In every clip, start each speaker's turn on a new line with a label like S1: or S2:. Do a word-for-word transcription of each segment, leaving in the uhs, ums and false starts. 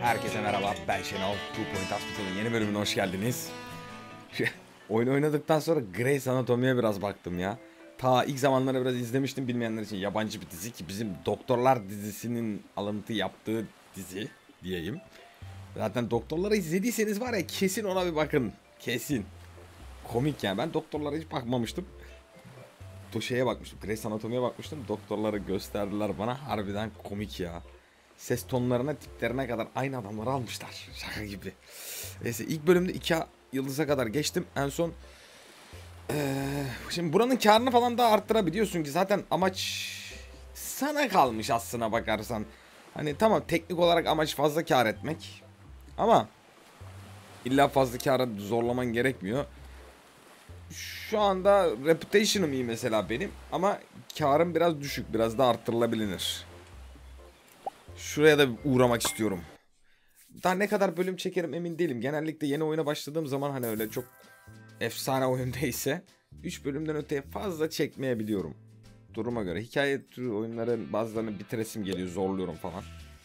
S1: Herkese merhaba, ben Şenol. Two Point Hospital'ın yeni bölümüne hoş geldiniz. Oyun oynadıktan sonra Grey's Anatomy'ye biraz baktım ya. Ta ilk zamanlarda biraz izlemiştim, bilmeyenler için yabancı bir dizi ki bizim Doktorlar dizisinin alıntı yaptığı dizi diyeyim. Zaten Doktorları izlediyseniz var ya, kesin ona bir bakın. Kesin. Komik yani, ben Doktorlara hiç bakmamıştım. Bu şeye bakmıştım, Grey's Anatomy'ye bakmıştım. Doktorları gösterdiler bana, harbiden komik ya. Ses tonlarına, tiplerine kadar aynı adamları almışlar. Şaka gibi. Neyse, ilk bölümde iki yıldıza kadar geçtim. En son ee, şimdi buranın karını falan da arttırabiliyorsun ki zaten amaç sana kalmış aslına bakarsan. Hani tamam, teknik olarak amaç fazla kar etmek. Ama illa fazla kâra zorlaman gerekmiyor. Şu anda reputation'ım iyi mesela benim, ama karım biraz düşük, biraz da arttırılabilir. Şuraya da uğramak istiyorum. Daha ne kadar bölüm çekerim emin değilim. Genellikle yeni oyuna başladığım zaman, hani öyle çok efsane oyun değilse üç bölümden öteye fazla çekmeyebiliyorum. Duruma göre. Hikaye türü oyunların bazılarını bitiresim geliyor, zorluyorum falan.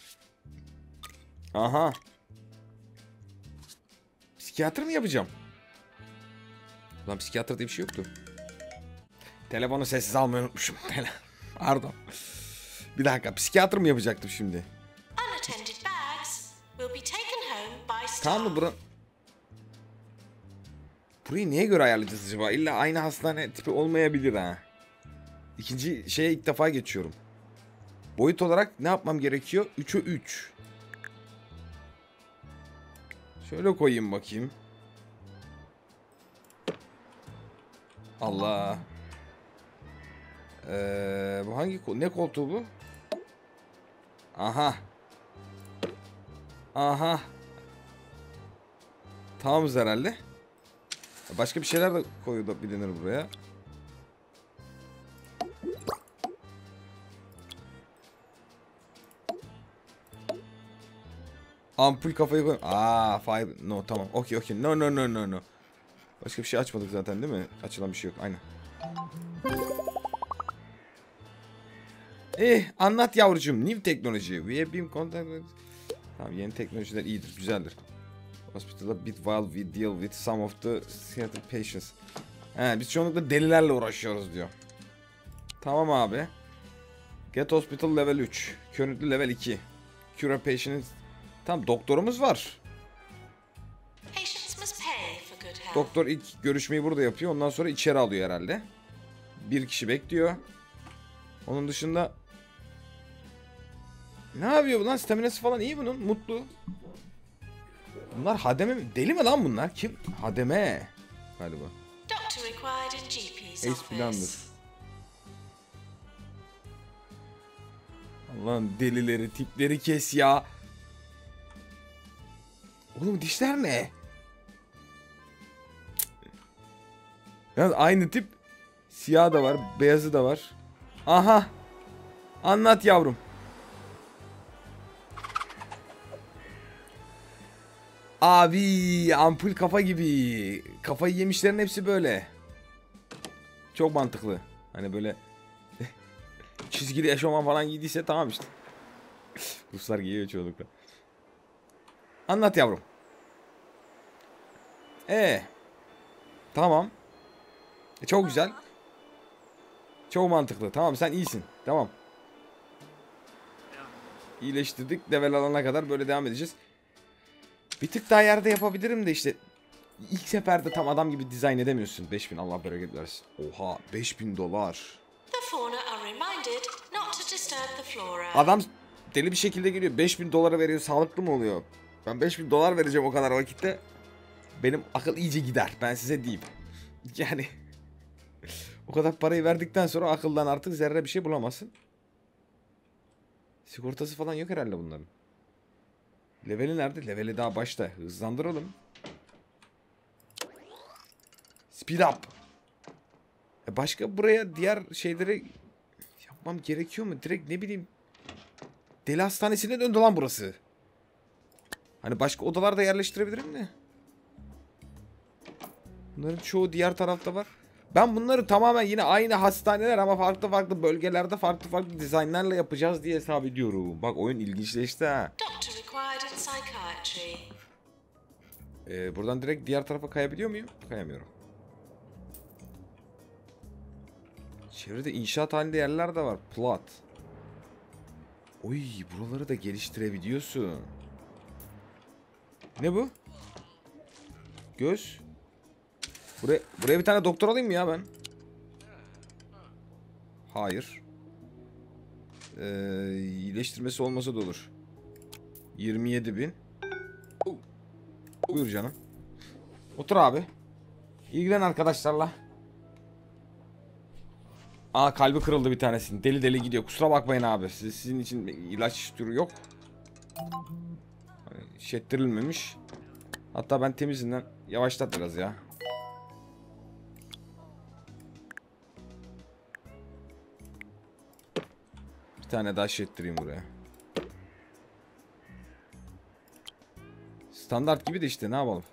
S1: Aha. Psikiyatr mı yapacağım? Lan psikiyatr diye bir şey yoktu. Telefonu sessiz almayı unutmuşum. Pardon. Bir dakika, psikiyatr mı yapacaktım şimdi? Tamam mı bura? Burayı neye göre ayarlayacağız acaba? İlla aynı hastane tipi olmayabilir ha. İkinci şeye ilk defa geçiyorum. Boyut olarak ne yapmam gerekiyor? üçe üç. Şöyle koyayım bakayım. Allah. Ee, bu hangi kol? Ne koltuğu bu? Aha. Aha. Tamamız herhalde. Başka bir şeyler de koyulabilir buraya. Ampul kafayı koy. Aa, five. No, tamam. Okey, okey. No, no, no, no, no. Başka bir şey açmadık zaten, değil mi? Açılan bir şey yok. Aynen. Eh, anlat yavrucuğum. New teknoloji. We have been contacted. Tamam, yeni teknolojiler iyidir, güzeldir. Hospital'a bit while we deal with some of the theater patients. He, biz çoğunlukla delilerle uğraşıyoruz diyor. Tamam abi. Get hospital level üç. Currently level iki. Cure patients. Tamam, doktorumuz var. Doktor ilk görüşmeyi burada yapıyor. Ondan sonra içeri alıyor herhalde. Bir kişi bekliyor. Onun dışında ne yapıyor bu lan? Staminası falan iyi bunun. Mutlu. Bunlar hademe mi? Deli mi lan bunlar? Kim? Hademe. Galiba. Ace plandır. Allah'ın delileri, tipleri kes ya. Oğlum dişler ne? Yani aynı tip. Siyah da var, beyazı da var. Aha. Anlat yavrum. Abi ampul kafa gibi. Kafayı yemişlerin hepsi böyle. Çok mantıklı. Hani böyle çizgili eşofman falan giydiyse tamam işte. Ruslar giyiyor çoğunlukla. Anlat yavrum. Ee. Tamam. E, çok güzel. Çok mantıklı. Tamam, sen iyisin. Tamam. İyileştirdik. Level alana kadar böyle devam edeceğiz. Bir tık daha yerde yapabilirim de işte ilk seferde tam adam gibi dizayn edemiyorsun. beş bin, Allah bereket versin. Oha, beş bin dolar. Adam deli bir şekilde geliyor. beş bin dolara veriyor. Sağlıklı mı oluyor? Ben beş bin dolar vereceğim o kadar vakitte. Benim akıl iyice gider. Ben size diyeyim. Yani o kadar parayı verdikten sonra akıldan artık zerre bir şey bulamazsın. Sigortası falan yok herhalde bunların. Leveli nerede? Leveli daha başta. Hızlandıralım. Speed up. E başka buraya diğer şeyleri yapmam gerekiyor mu? Direkt ne bileyim. Deli hastanesine döndü lan burası. Hani başka odalarda yerleştirebilirim de. Bunların çoğu diğer tarafta var. Ben bunları tamamen yine aynı hastaneler ama farklı farklı bölgelerde farklı farklı dizaynlarla yapacağız diye hesap ediyorum. Bak oyun ilginçleşti ha. Ee, buradan direkt diğer tarafa kayabiliyor muyum? Kayamıyorum. Çevrede inşaat halinde yerler de var. Plat. Oy, buraları da geliştirebiliyorsun. Ne bu? Göz. Buraya, buraya bir tane doktor alayım mı ya ben? Hayır. Ee, iyileştirmesi olmasa da olur. yirmi yedi bin. Buyur canım. Otur abi. İlgilen arkadaşlarla. Aa, kalbi kırıldı bir tanesinin. Deli deli gidiyor. Kusura bakmayın abi. Siz, sizin için ilaç türü yok. Şettirilmemiş. Hatta ben temizinden yavaşlat biraz ya. Bir tane daha şettireyim buraya. Standart gibi de işte, ne yapalım.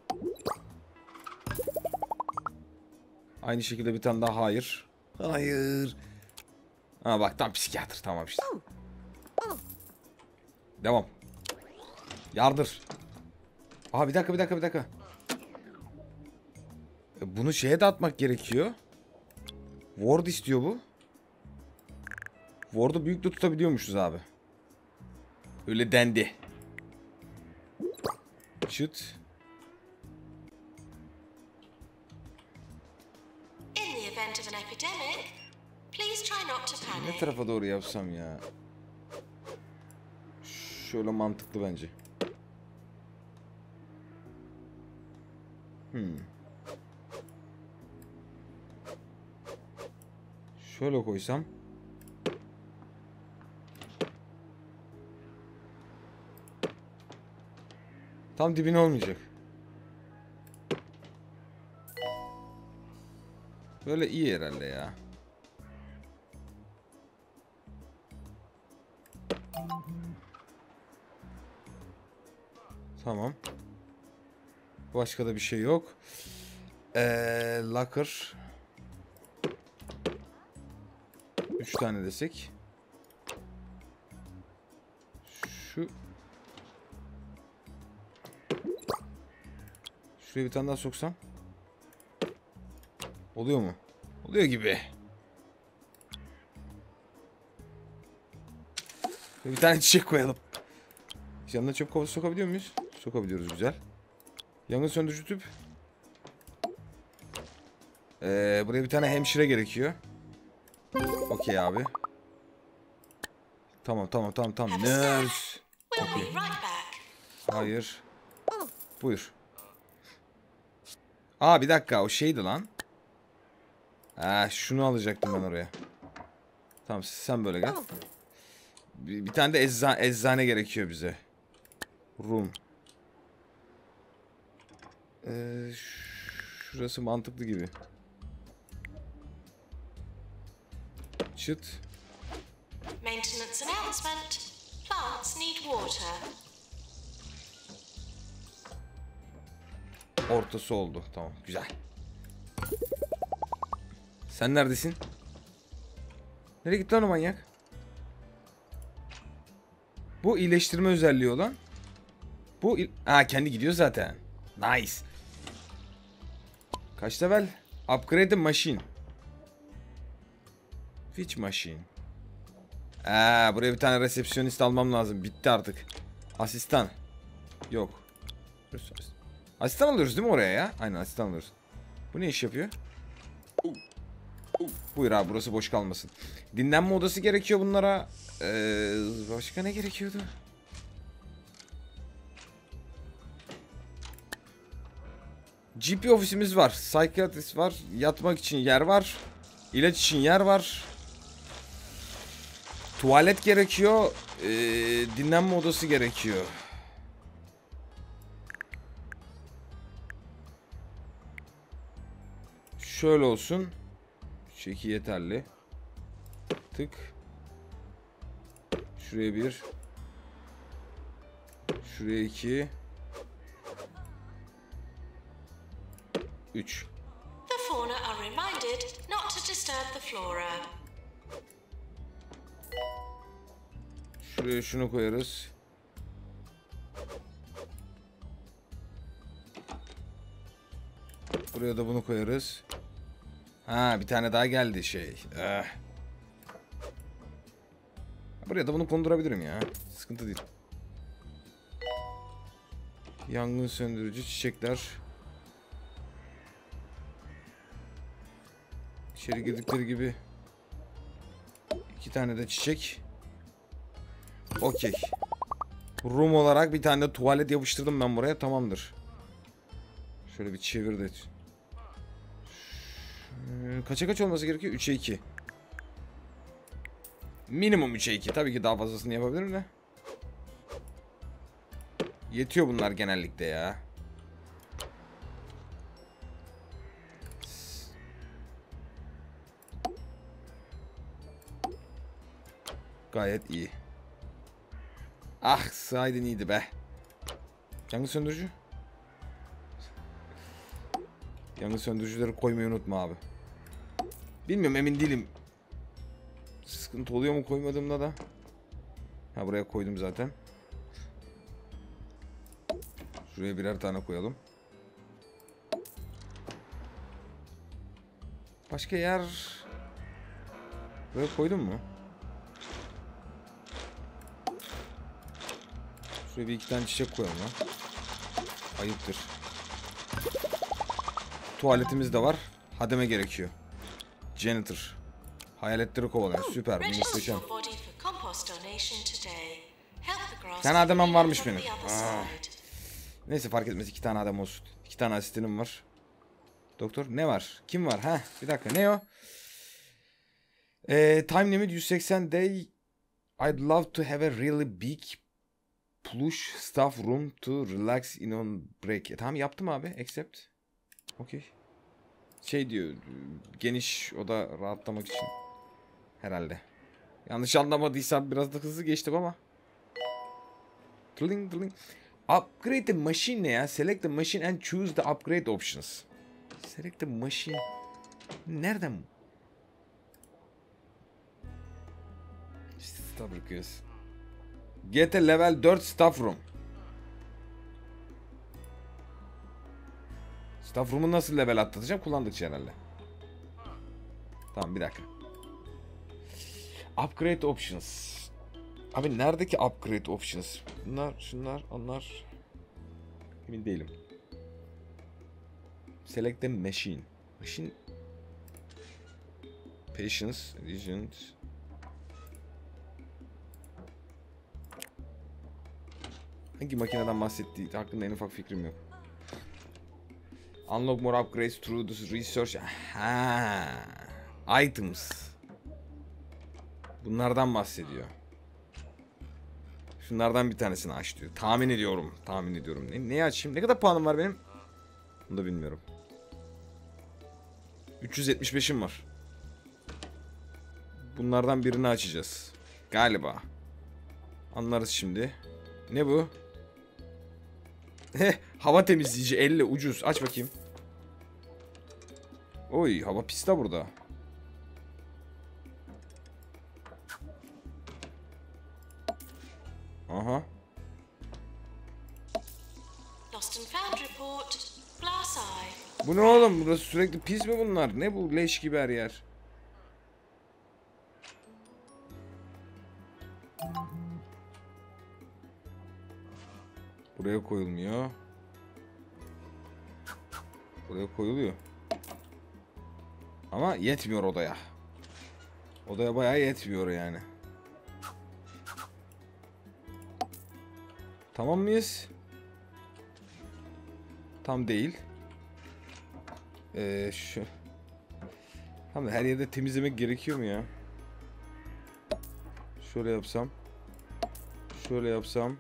S1: Aynı şekilde bir tane daha hayır. Hayır. Ha bak, tam psikiyatr, tamam işte. Devam. Yardır. Aha, bir dakika bir dakika bir dakika. E, bunu şeye de atmak gerekiyor. Ward istiyor bu. Ward'u büyük de tutabiliyormuşuz abi. Öyle dendi. Şut. Ne tarafa doğru yapsam ya? Şöyle mantıklı bence. Hmm. Şöyle koysam. Tam dibine olmayacak. Böyle iyi herhalde ya. Tamam. Başka da bir şey yok. Ee, locker. Üç tane desek. Şu. Şuraya bir tane daha soksam. Oluyor mu? Oluyor gibi. Bir tane çiçek koyalım. Yanına çöp kovası sokabiliyor muyuz? Sokabiliyoruz, güzel. Yangın söndürücü tüp. Ee, buraya bir tane hemşire gerekiyor. Okey abi. Tamam tamam tamam tamam. Nurse. Okay. Hayır. Buyur. Aa, bir dakika, o şeydi lan. Ha, şunu alacaktım ben oraya. Tamam, sen böyle gel. Bir, bir tane de ecza eczane gerekiyor bize. Room. Ee, şurası mantıklı gibi. Çıt. Maintenance announcement. Plants need water. Ortası oldu. Tamam, güzel. Sen neredesin? Nereye gitti lan o manyak? Bu iyileştirme özelliği olan. Bu ha, kendi gidiyor zaten. Nice. Kaç level? Upgrade machine. Which machine? Aa, buraya bir tane resepsiyonist almam lazım. Bitti artık. Asistan. Yok. Asistan alıyoruz değil mi oraya ya? Aynen, asistan alıyoruz. Bu ne iş yapıyor? Buyur abi, burası boş kalmasın. Dinlenme odası gerekiyor bunlara. Ee, başka ne gerekiyordu? G P ofisimiz var. Psychiatrist var. Yatmak için yer var. İlaç için yer var. Tuvalet gerekiyor. Ee, dinlenme odası gerekiyor. Şöyle olsun. Şu iki yeterli. Tık. Şuraya bir. Şuraya iki. Üç.
S2: reminded not to disturb the flora.
S1: Şuraya şunu koyarız. Buraya da bunu koyarız. Ha, bir tane daha geldi şey. Eh. Buraya da bunu kondurabilirim ya. Sıkıntı değil. Yangın söndürücü çiçekler. İçeri girdikleri gibi iki tane de çiçek. Okey. Room olarak bir tane de tuvalet yapıştırdım ben buraya. Tamamdır. Şöyle bir çevir de. Kaça kaç olması gerekiyor? üçe iki. Minimum üçe iki. Tabii ki daha fazlasını yapabilirim de. Yetiyor bunlar genellikle ya. Gayet iyi. Ah, saydın iyiydi be. Yangın söndürücü. Yangın söndürücüleri koymayı unutma abi. Bilmiyorum, emin değilim. Sıkıntı oluyor mu koymadığımda da. Ha, buraya koydum zaten. Şuraya birer tane koyalım. Başka yer... Buraya koydum mu? Şuraya bir iki tane çiçek koyalım ha. Ayıptır. Tuvaletimiz de var. Hademe gerekiyor. Janitor. Hayaletleri kovalıyor. Süper. Bu muhteşem. Bir tane adamım varmış benim. Aa. Neyse, fark etmez. İki tane adam olsun. İki tane asistanım var. Doktor ne var? Kim var? Ha, bir dakika. Ne o? Ee, time limit yüz seksen day. I'd love to have a really big plush staff room to relax in on break. E, tamam, yaptım abi. Accept. Okey. Şey diyor. Geniş oda rahatlamak için. Herhalde. Yanlış anlamadıysam biraz da hızlı geçtim ama. Tling tling. Upgrade the machine ne ya? Select the machine and choose the upgrade options. Select the machine. Nereden? İşte bakıyoruz. Get a level dört staff room. Staff room'u nasıl level atlatacağım? Kullandıkça herhalde. Tamam, bir dakika. Upgrade options. Abi neredeki upgrade options? Bunlar, şunlar, onlar. Emin değilim. Select the machine. Machine. Patience, legend. Hangi makineden bahsettiği hakkında en ufak fikrim yok. Unlock more upgrades through this research. Aha. Items. Bunlardan bahsediyor. Şunlardan bir tanesini aç diyor. Tahmin ediyorum. Tahmin ediyorum. Ne, neyi açayım? Ne kadar puanım var benim? Bunu da bilmiyorum. üç yüz yetmiş beşim var. Bunlardan birini açacağız. Galiba. Anlarız şimdi. Ne bu? Heh, hava temizleyici elli ucuz. Aç bakayım. Oy, hava pis de burada. Aha.
S2: Lost and found report. Glass eye.
S1: Bu ne oğlum? Burası sürekli pis mi bunlar? Ne bu? Leş gibi her yer. Buraya koyulmuyor. Buraya koyuluyor. Ama yetmiyor odaya. Odaya bayağı yetmiyor yani. Tamam mıyız? Tam değil. Ee, şu. Tamam, her yerde temizlemek gerekiyor mu ya? Şöyle yapsam. Şöyle yapsam.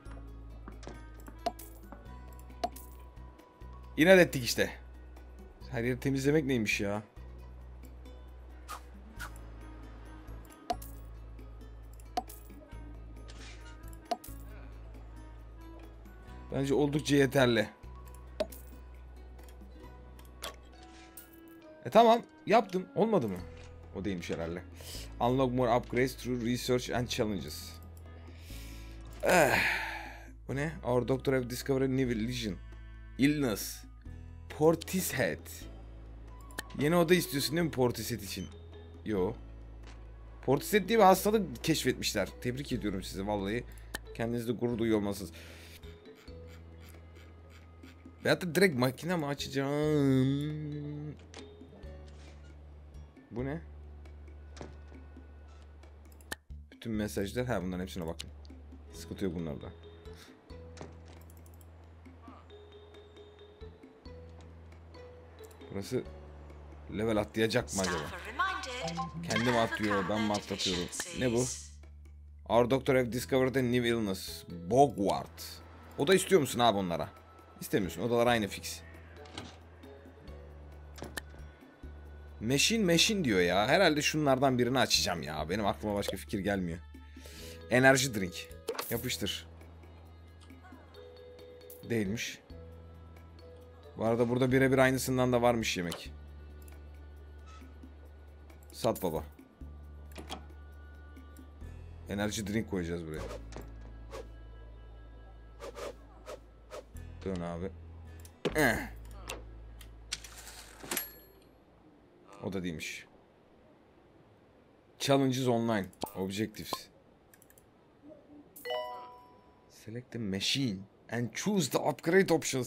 S1: İnat ettik işte. Her yeri temizlemek neymiş ya? Bence oldukça yeterli. E tamam yaptım. Olmadı mı? O değilmiş herhalde. Unlock more upgrades through research and challenges. Eh. Bu ne? Our doctor have discovered a new lesion. Illness. Portishead. Yeni oda istiyorsun değil mi Portishead için? Yo. Portishead diye bir hastalık keşfetmişler. Tebrik ediyorum sizi vallahi. Kendinizde gurur duyuyor olmalısınız. Veyahut da direkt makine mi açacağım? Bu ne? Bütün mesajlar. Ha, bunların hepsine bakın. Sıkıntı yok bunlarda. Burası level atlayacak mı acaba? Kendim atlıyor, ben mi atlatıyorum? Ne bu? Our doctor have discovered a new illness. Bogwart. Oda istiyor musun abi onlara? İstemiyorsun. Odalar aynı fix. Machine machine diyor ya. Herhalde şunlardan birini açacağım ya. Benim aklıma başka fikir gelmiyor. Enerji drink. Yapıştır. Değilmiş. Bu arada burada birebir aynısından da varmış yemek. Sat baba. Enerji drink koyacağız buraya. Dön abi. Eh. O da değilmiş. Challenges online. Objectives. Select the machine and choose the upgrade options.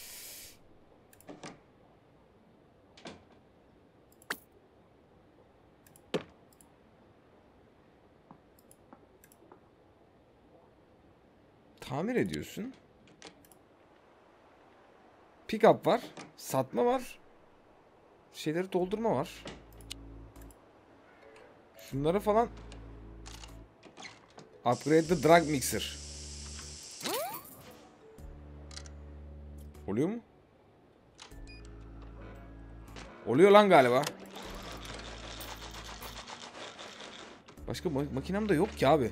S1: Tamir ediyorsun. Pick up var. Satma var. Şeyleri doldurma var. Şunları falan. Upgrade the drug mixer. Oluyor mu? Oluyor lan galiba. Başka mak makinem de yok ki abi.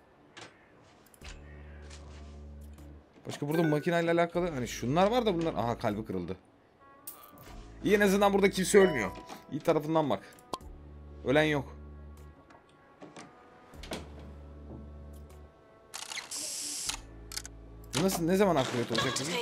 S1: Başka burada makineyle alakalı hani şunlar var da bunlar. Aha, kalbi kırıldı. İyi, en azından burada kimse ölmüyor. İyi tarafından bak. Ölen yok. Bu nasıl, ne zaman upgrade olacak bizim?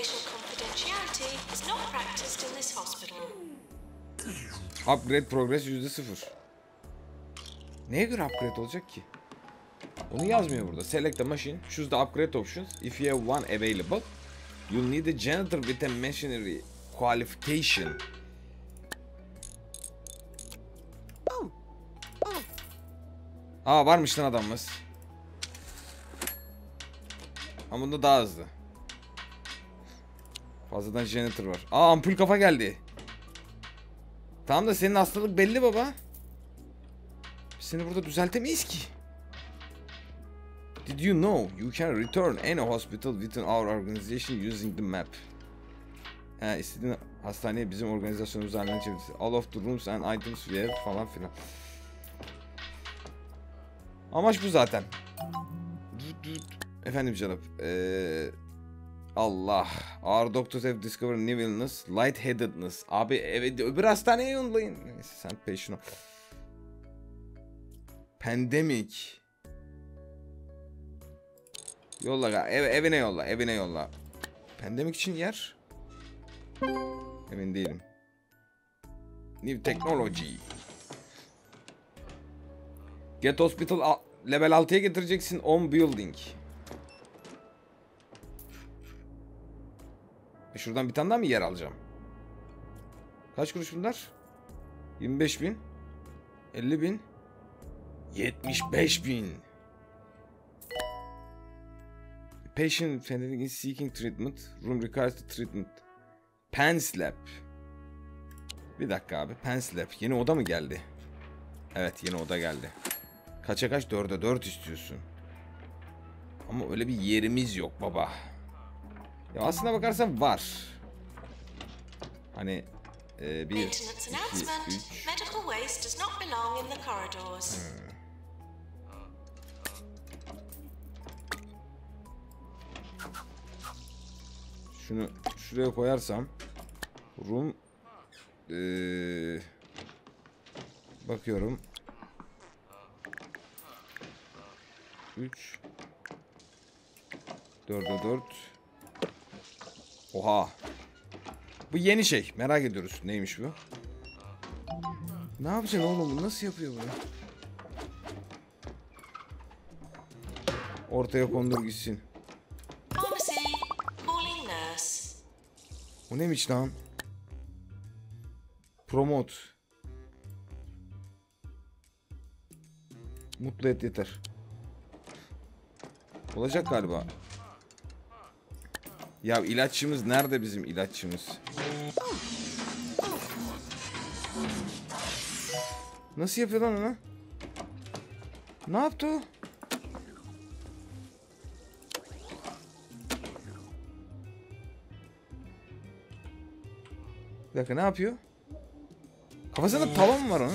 S1: Upgrade progress yüzde sıfır. Neye göre upgrade olacak ki? Onu yazmıyor burada. Select the machine. Choose the upgrade options. If you have one available, you'll need a janitor with a machinery qualification. Aa, varmış lan adamımız. Ama bunda daha hızlı. Fazladan janitor var. Aa, ampul kafa geldi. Tamam da senin hastalık belli baba. Biz seni burada düzeltemeyiz ki. Did you know you can return any hospital within our organization using the map? Ha, istediğin hastaneye bizim organizasyonumuz haline çevirdi. All of the rooms and items we have falan filan. Amaç bu zaten. Efendim canım. Ee, Allah. Our doctors have discovered new illness. Lightheadedness. Abi evet, öbür hastaneye yollayın. Neyse, sen peşin ol. Pandemic. Yolla, ev, evine yolla, evine yolla. Pandemic için yer. Emin değilim. New technology. Get hospital level altıya getireceksin. On building. E şuradan bir tane daha mı yer alacağım? Kaç kuruş bunlar? yirmi beş bin. elli bin. yetmiş beş bin. Patient is seeking treatment. Room requires the treatment. Pants lab. Bir dakika abi. Pants lab. Yeni oda mı geldi? Evet, yeni oda geldi. Kaça kaç? dörde dört istiyorsun. Ama öyle bir yerimiz yok baba. Ya aslına bakarsan var. Hani e, bir, iki, üç. Hmm. Şunu şuraya koyarsam room ee, Bakıyorum. üç dörde dört. Oha. Bu yeni şey. Merak ediyoruz. Neymiş bu? Ne yapacaksın oğlum? Bu nasıl yapıyor bunu? Ortaya kondur gitsin.
S2: Pharmacy. Calling nurse.
S1: O neymiş lan? Promote. Mutlu et yeter. Olacak galiba. Ya ilaççımız nerede bizim ilaççımız? Nasıl yapıyor lan onu? Ne yaptı o? Bir dakika, ne yapıyor? Kafasında tava mı var onun?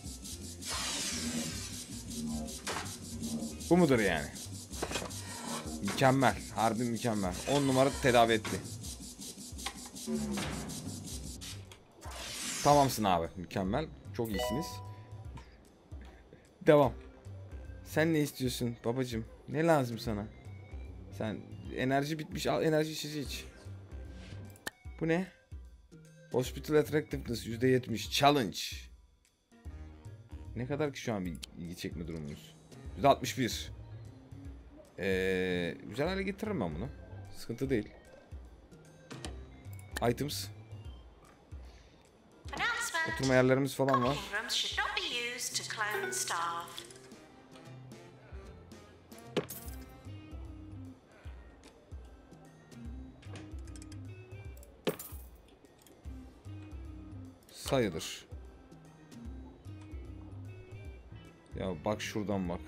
S1: Bu mudur yani? Mükemmel. Harbi mükemmel. on numara tedavi etti. Tamamsın abi. Mükemmel. Çok iyisiniz. Devam. Sen ne istiyorsun babacım? Ne lazım sana? Sen enerji bitmiş. Al enerji içeceği iç. Bu ne? Hospital Attractiveness yüzde yetmiş. Challenge. Ne kadar ki şu an bir ilgi çekme durumumuz? yüzde altmış bir. Ee, güzel hale getiririm ben bunu. Sıkıntı değil. Items.
S2: Announcement.
S1: Oturma yerlerimiz falan var.
S2: Parking rooms should not be used to clone staff.
S1: Sayılır. Ya bak şuradan bak.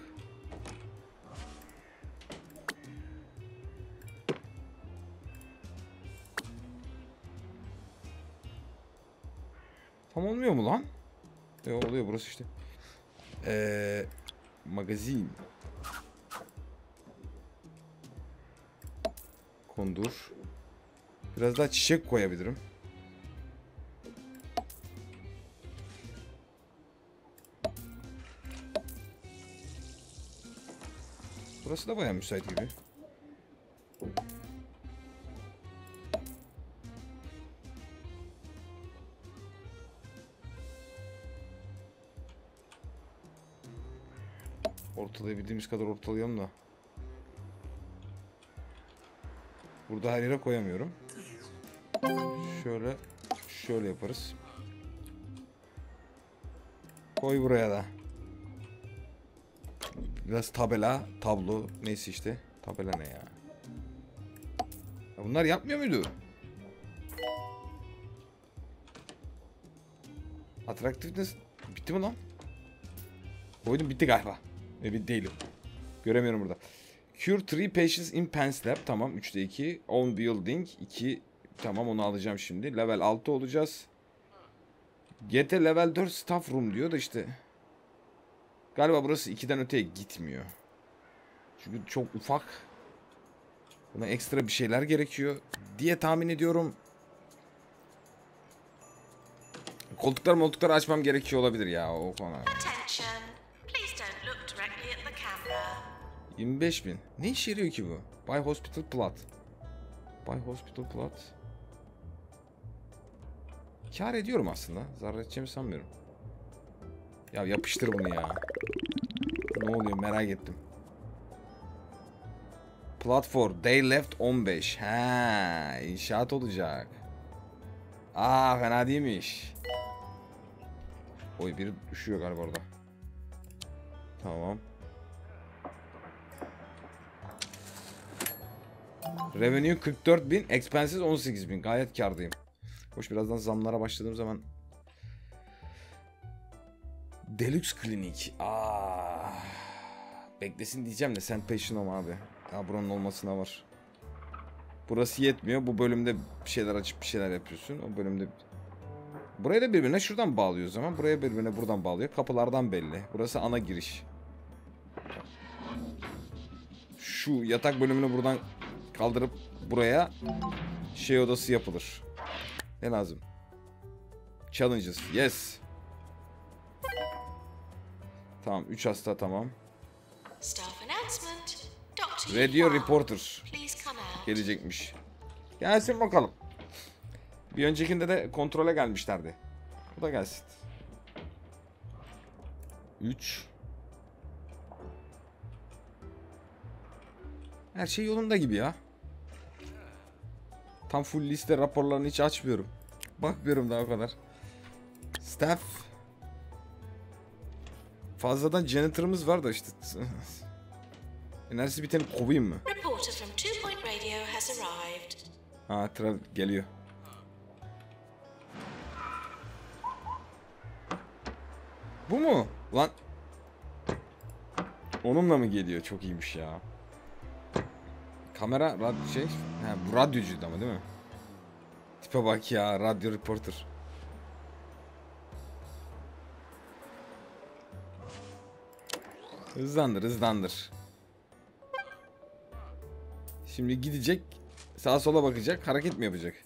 S1: Tam olmuyor mu lan? E oluyor burası işte. Eee magazin. Kondur. Biraz daha çiçek koyabilirim. Burası da bayağı müsait gibi. Ortalayabildiğimiz kadar ortalayalım da. Burada her yere koyamıyorum. Şöyle, şöyle yaparız. Koy buraya da. Biraz tabela, tablo, neyse işte. Tabela ne ya? Ya bunlar yapmıyor muydu? Attractiveness bitti mi lan? Koydum, bitti galiba. Evet, değilim. Göremiyorum burada. Cure three patients in Pants Lab. Tamam, üçte iki. On building iki. Tamam, onu alacağım şimdi. Level altı olacağız. Get a level dört staff room diyor da işte. Galiba burası ikiden öteye gitmiyor. Çünkü çok ufak. Buna ekstra bir şeyler gerekiyor diye tahmin ediyorum. Koltuklar moltukları açmam gerekiyor olabilir ya o konu.
S2: Attention. Please don't look directly at the camera.
S1: yirmi beş bin. Ne işe yarıyor ki bu? Buy Hospital Plot. Buy Hospital Plot. Kâr ediyorum aslında. Zarar edeceğimi sanmıyorum. Ya yapıştır bunu ya. Ne oluyor merak ettim. Platform. Day left on beş. Ha, inşaat olacak. Aa, fena değilmiş. Oy, biri düşüyor galiba orada. Tamam. Revenue kırk dört bin, expenses on sekiz bin. Gayet kârdayım. Hoş, birazdan zamlara başladığım zaman. Deluxe klinik. Aa, beklesin diyeceğim de sen peşin ol abi. Ya buranın olmasına var. Burası yetmiyor. Bu bölümde bir şeyler açıp bir şeyler yapıyorsun. O bölümde burayı da birbirine şuradan bağlıyor o zaman. Buraya birbirine buradan bağlıyor. Kapılardan belli. Burası ana giriş. Şu yatak bölümünü buradan kaldırıp buraya şey odası yapılır. Ne lazım? Challenges. Yes. Tamam, üç hasta tamam.
S2: Staff announcement. Doctor
S1: Radio
S2: Yuan,
S1: Reporter
S2: please come out.
S1: gelecekmiş. Gelsin bakalım. Bir öncekinde de kontrole gelmişlerdi. Bu da gelsin. üç. Her şey yolunda gibi ya. Tam full liste raporlarını hiç açmıyorum. Bakmıyorum daha o kadar. Staff. Fazladan janitor'ımız var da işte. Enerjisi biteni kovayım mı?
S2: Reporter from Two Point Radio has arrived.
S1: Ha, tra geliyor. Bu mu? Lan. Onunla mı geliyor? Çok iyiymiş ya. Kamera, radyo şey. Ha, bu radyocuydu ama değil mi? Tipe bak ya, radyo reporter. Hızlandır, hızlandır. Şimdi gidecek, sağa sola bakacak, hareket mi yapacak?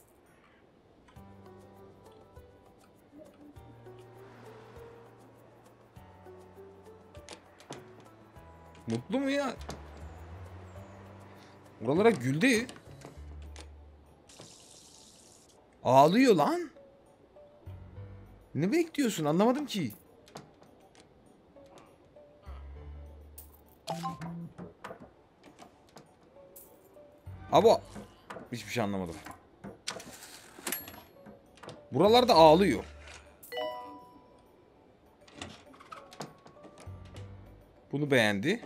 S1: Mutlu mu ya? Oralara güldü. Ağlıyor lan. Ne bekliyorsun? Anlamadım ki. Abo. Hiçbir şey anlamadım. Buralarda ağlıyor. Bunu beğendi.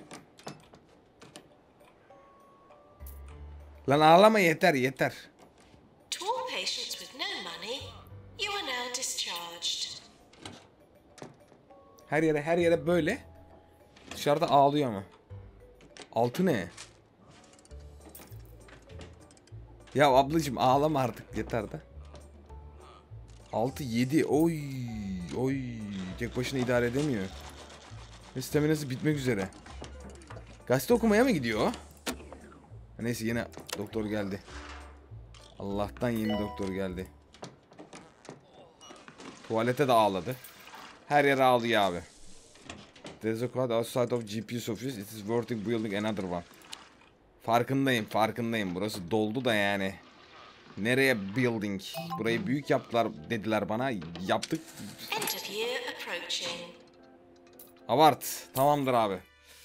S1: Lan ağlama, yeter yeter.
S2: To all patients with no money, you are now discharged.
S1: Her yere her yere böyle. Dışarıda ağlıyor ama. Altı ne? Ya ablacığım ağlama artık, yeter de. altı yedi. Oy oy. Tek başına idare edemiyor. Ve staminası bitmek üzere. Gazete okumaya mı gidiyor? Neyse, yine doktor geldi. Allah'tan yeni doktor geldi. Tuvalete de ağladı. Her yere ağlıyor abi. There's a code outside of G P's office. It is working building another one. Farkındayım, farkındayım. Burası doldu da yani. Nereye building? Burayı büyük yaptılar dediler bana. Yaptık.
S2: End of year approaching.
S1: Abart. Tamamdır abi.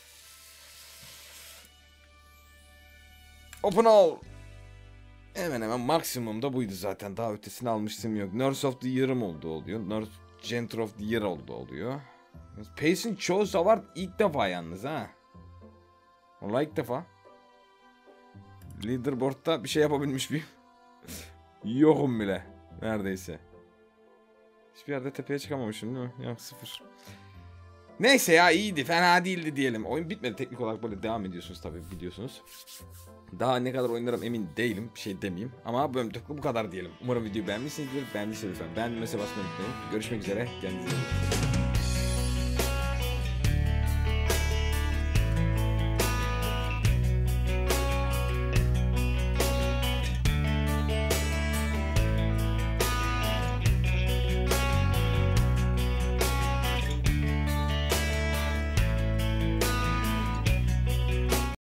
S1: Open all. Hemen hemen maksimum da buydu zaten. Daha ötesini almıştım yok. Nurse of the Year'ım oldu oluyor. Nurse Janitor of the Year oldu oluyor. Patient Choice Award ilk defa yalnız ha. Vallahi ilk defa. Leaderboard'da bir şey yapabilmiş miyim? Yokum bile. Neredeyse. Hiçbir yerde tepeye çıkamamışım değil mi? Yok, sıfır. Neyse ya, iyiydi. Fena değildi diyelim. Oyun bitmedi. Teknik olarak böyle devam ediyorsunuz tabii, biliyorsunuz. Daha ne kadar oynarım emin değilim. Bir şey demeyeyim. Ama bölümde bu kadar diyelim. Umarım videoyu beğenmişsinizdir. Beğendiyseniz lütfen beğenmeyi basmayı unutmayın. Görüşmek üzere. Kendinize iyi bakın.